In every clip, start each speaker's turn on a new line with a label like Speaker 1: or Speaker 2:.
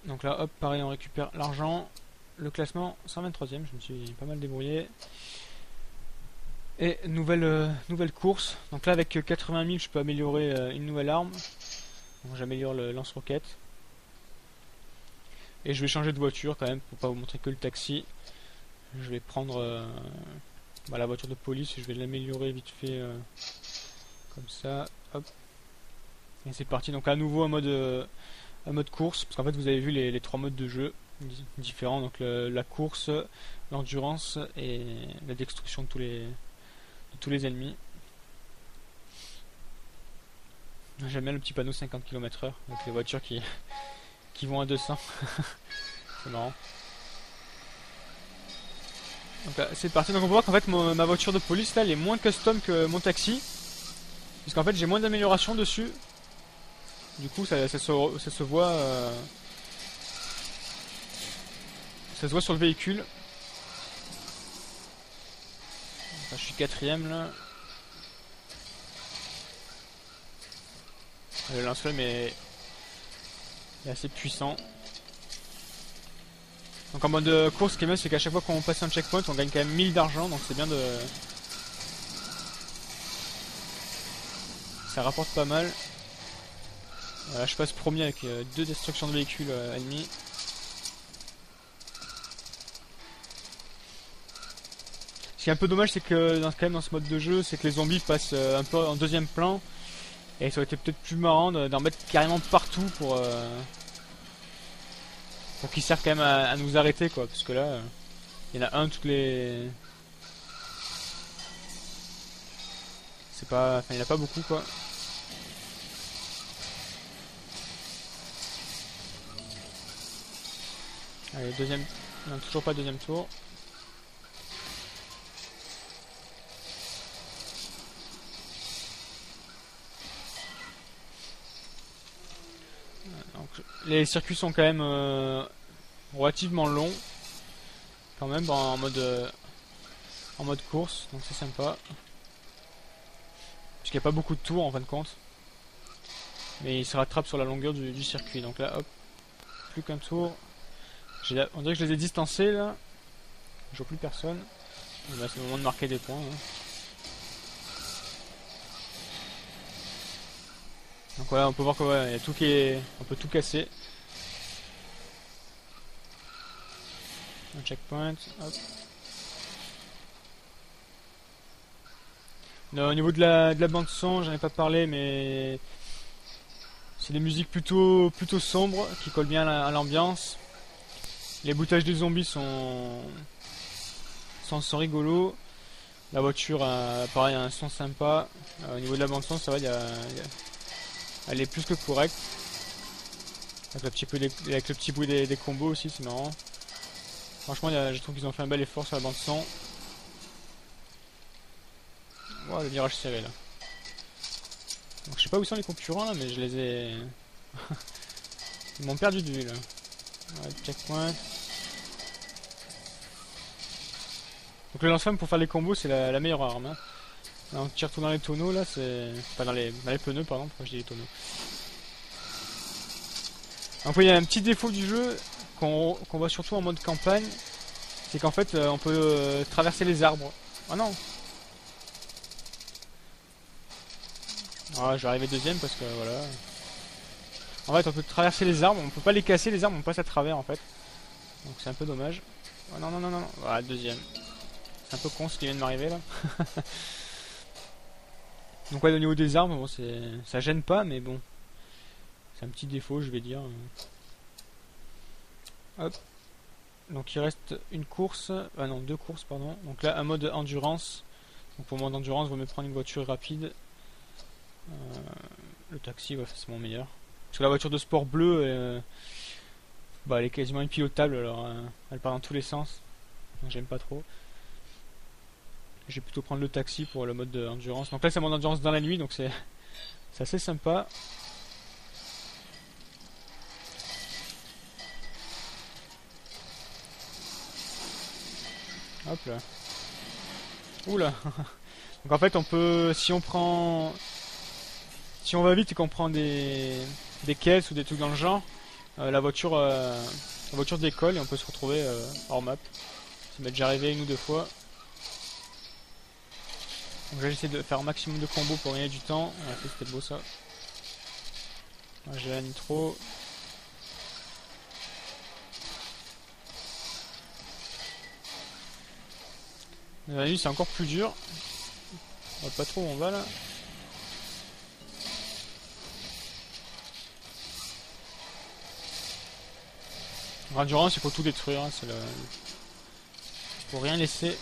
Speaker 1: Donc là, hop, pareil, on récupère l'argent. Le classement, 123ème, je me suis pas mal débrouillé. Et nouvelle course. Donc là, avec 80 000, je peux améliorer une nouvelle arme. Donc j'améliore le lance-roquette. Et je vais changer de voiture quand même, pour pas vous montrer que le taxi. Je vais prendre la voiture de police et je vais l'améliorer vite fait comme ça. Hop. Et c'est parti. Donc à nouveau un mode course, parce qu'en fait vous avez vu les trois modes de jeu différents, donc la course, l'endurance et la destruction de tous les ennemis. J'aime bien le petit panneau 50 km/h avec les voitures qui vont à 200. C'est marrant. Donc là, c'est parti. Donc on peut voir qu'en fait ma voiture de police là elle est moins custom que mon taxi, puisqu'en fait j'ai moins d'amélioration dessus. Du coup ça se voit sur le véhicule. Enfin, je suis quatrième là. Le lance-flamme est assez puissant. Donc en mode course, ce qui est bien, c'est qu'à chaque fois qu'on passe un checkpoint, on gagne quand même 1000 d'argent, donc c'est bien de... Ça rapporte pas mal. Voilà, je passe premier avec 2 destructions de véhicules ennemis. Ce qui est un peu dommage, c'est que quand même dans ce mode de jeu, c'est que les zombies passent un peu en deuxième plan. Et ça aurait été peut-être plus marrant d'en mettre carrément partout pour qu'ils servent quand même à nous arrêter, quoi. Parce que là, il y en a un toutes les... C'est pas... Enfin, il n'y en a pas beaucoup, quoi. Allez, deuxième... Non, toujours pas deuxième tour. Donc, les circuits sont quand même relativement longs. Quand même, en mode course, donc c'est sympa. Puisqu'il n'y a pas beaucoup de tours en fin de compte. Mais il se rattrape sur la longueur du circuit. Donc là, hop, plus qu'un tour. On dirait que je les ai distancés là. Je vois plus personne. Bah, c'est le moment de marquer des points. Hein. Donc voilà, on peut voir qu'il y a tout qui est... On peut tout casser. Un checkpoint, hop. Au niveau de la bande son, j'en ai pas parlé, mais c'est des musiques plutôt sombres qui collent bien à l'ambiance. Les boutages des zombies sont rigolos. La voiture a pareil un son sympa. Au niveau de la bande son, ça va, elle est plus que correcte. Avec le petit bruit des combos aussi, c'est marrant. Franchement, je trouve qu'ils ont fait un bel effort sur la bande son. Wow, le virage serré là. Donc, je sais pas où sont les concurrents là, mais je les ai... Ils m'ont perdu de vue là. Ouais, checkpoint. Donc le lance-flamme pour faire les combos c'est la meilleure arme. Hein. Là, on tire tout dans les tonneaux là, c'est... Enfin dans les pneus pardon, pourquoi je dis les tonneaux. Donc il y a un petit défaut du jeu qu'on voit surtout en mode campagne. C'est qu'en fait on peut traverser les arbres. Ah non. Ah, je vais arriver deuxième parce que voilà. En fait on peut traverser les arbres, on peut pas les casser les arbres, on passe à travers en fait. Donc c'est un peu dommage. Oh non non non non non. Voilà, deuxième. C'est un peu con ce qui vient de m'arriver là. Donc ouais, au niveau des arbres, bon, ça gêne pas, mais bon. C'est un petit défaut, je vais dire. Hop. Donc il reste une course. Ah non, deux courses, pardon. Donc là, un mode endurance. Donc pour mode endurance, vaut mieux prendre une voiture rapide. Le taxi, ouais, c'est mon meilleur. Parce que la voiture de sport bleue, elle est quasiment impilotable, alors elle part dans tous les sens. Donc j'aime pas trop. Je vais plutôt prendre le taxi pour le mode endurance. Donc là, c'est mon endurance dans la nuit, donc c'est assez sympa. Hop là. Oula. Donc en fait, on peut, si on va vite et qu'on prend des caisses ou des trucs dans le genre, la voiture d'école et on peut se retrouver hors map. Ça m'est déjà arrivé une ou deux fois. Donc là j'essaie de faire un maximum de combos pour gagner du temps. En fait c'était beau ça. J'ai la nitro. La nuit c'est encore plus dur. On voit pas trop où on va là. Endurance il faut tout détruire, hein, faut rien laisser.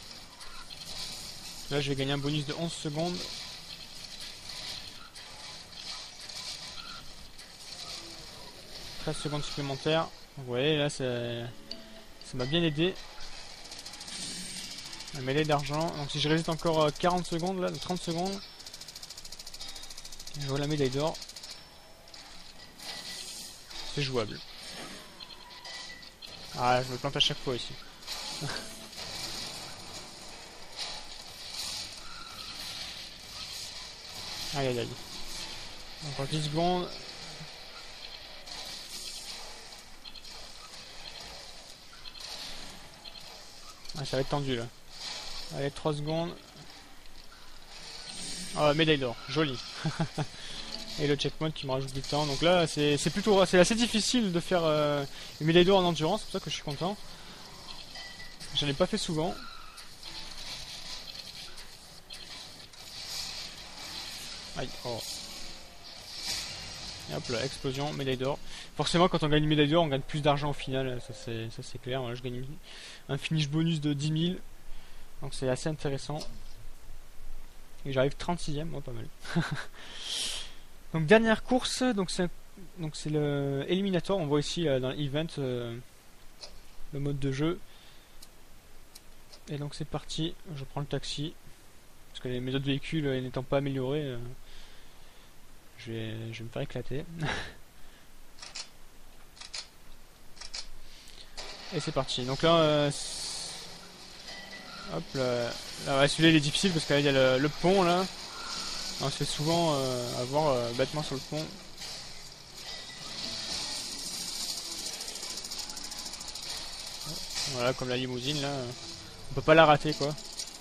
Speaker 1: Là je vais gagner un bonus de 11 secondes. « 13 secondes supplémentaires. Donc, vous voyez là ça m'a bien aidé. La mêlée d'argent. Donc si je résiste encore 40 secondes là, 30 secondes. Je vois la médaille d'or. C'est jouable. Ah, je me plante à chaque fois ici. Aïe aïe aïe. Encore 10 secondes. Ah, ça va être tendu là. Allez, 3 secondes. Ah, médaille d'or, joli. Et le checkpoint qui me rajoute du temps. Donc là, c'est assez difficile de faire une médaille d'or en endurance, c'est pour ça que je suis content. J'en ai pas fait souvent. Aïe, oh. Et hop là, explosion, médaille d'or. Forcément, quand on gagne une médaille d'or, on gagne plus d'argent au final, ça c'est clair. Voilà, je gagne un finish bonus de 10 000. Donc c'est assez intéressant. Et j'arrive 36ème, oh, pas mal. Donc dernière course, donc c'est le Eliminator. On voit ici dans l'event le mode de jeu. Et donc c'est parti, je prends le taxi. Parce que mes autres véhicules n'étant pas améliorés, je vais me faire éclater. Et c'est parti. Donc là, hop là, ouais, celui-là il est difficile parce qu'il y a le pont là. On se fait souvent avoir bêtement sur le pont. Voilà, comme la limousine là. On peut pas la rater quoi.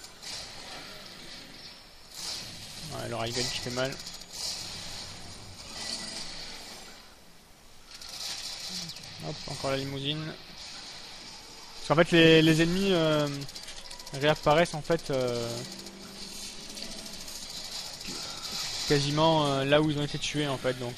Speaker 1: Ouais, le rail gun qui fait mal. Hop, encore la limousine. Parce qu'en fait les ennemis réapparaissent en fait quasiment là où ils ont été tués en fait, donc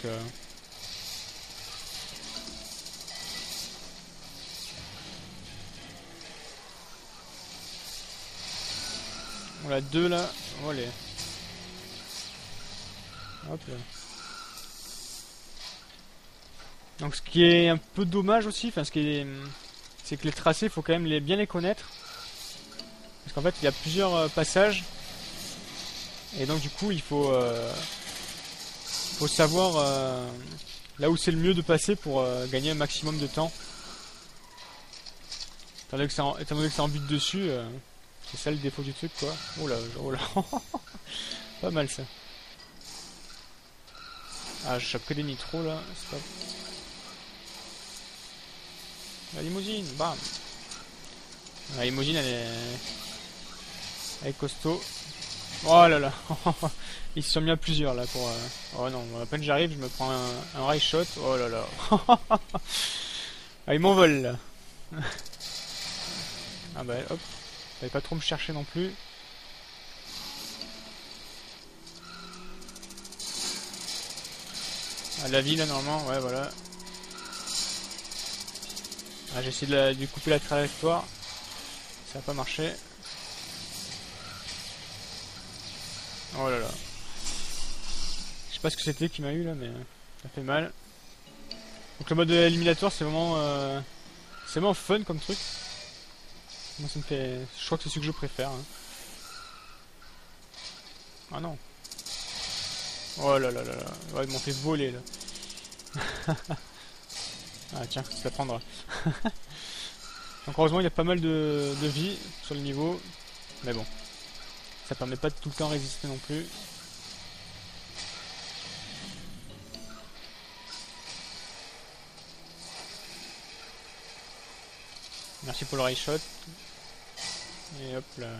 Speaker 1: on a deux là, allez. Hop là. Donc ce qui est un peu dommage aussi, enfin c'est que les tracés, il faut quand même bien les connaître. Parce qu'en fait il y a plusieurs passages. Et donc du coup il faut savoir là où c'est le mieux de passer pour gagner un maximum de temps. Étant donné que c'est en but dessus, c'est ça le défaut du truc quoi. Oh là, oh là. Pas mal ça. Ah, je chope que des nitros là, c'est pas... La limousine, bam. La limousine elle est costaud. Oh là là. Ils se sont mis à plusieurs là pour... Oh non, à peine j'arrive, je me prends un rail shot. Oh là là. Ah, ils m'envolent là. Ah bah hop. Fallait pas trop me chercher non plus. Ah, la ville là normalement, ouais voilà. Ah, j'ai essayé de couper la trajectoire. Ça a pas marché. Oh là là. Je sais pas ce que c'était qui m'a eu là, mais ça fait mal. Donc le mode éliminatoire c'est vraiment fun comme truc. Moi ça me fait... Je crois que c'est celui que je préfère. Hein. Ah non. Oh là là là là. Ouais, ils m'ont fait voler là. Ah tiens, ça prendra. Donc heureusement il y a pas mal de vie sur le niveau. Mais bon. Ça permet pas de tout le temps résister non plus. Merci pour le ray shot. Et hop là.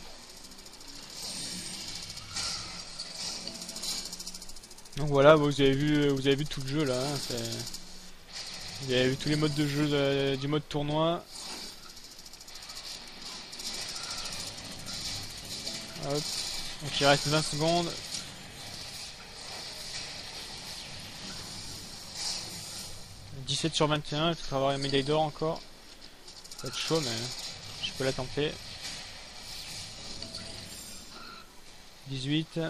Speaker 1: Donc voilà, vous avez vu tout le jeu là. Hein, vous avez vu tous les modes de jeu du mode tournoi. Hop. Donc il reste 20 secondes. « 17 sur 21, il faut avoir une médaille d'or encore. Ça va être chaud, mais je peux la tenter. 18.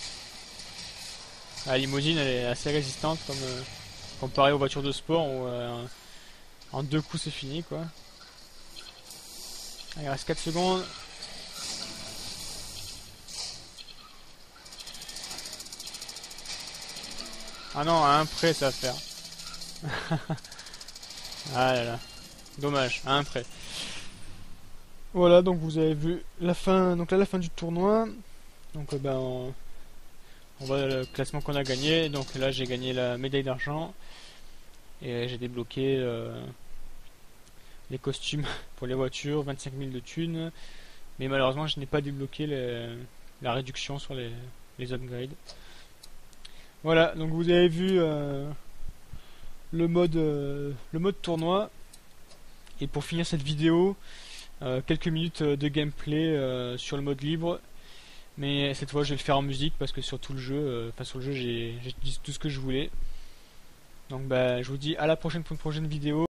Speaker 1: La limousine, elle est assez résistante comparée aux voitures de sport où en 2 coups c'est fini quoi. Il reste 4 secondes. Ah non, à un près ça va faire. Ah là là. Dommage, à un près. Voilà, donc vous avez vu la fin, donc là la fin du tournoi. Donc on voit le classement qu'on a gagné. Donc là j'ai gagné la médaille d'argent et j'ai débloqué les costumes pour les voitures, 25 000 de thunes. Mais malheureusement je n'ai pas débloqué la réduction sur les upgrades. Voilà, donc vous avez vu le mode tournoi. Et pour finir cette vidéo, quelques minutes de gameplay sur le mode libre. Mais cette fois je vais le faire en musique parce que sur tout le jeu, sur le jeu j'ai dit tout ce que je voulais. Donc je vous dis à la prochaine pour une prochaine vidéo.